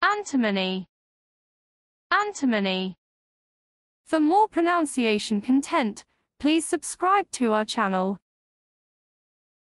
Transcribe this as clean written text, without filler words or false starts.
Antimony. Antimony. For more pronunciation content, please subscribe to our channel.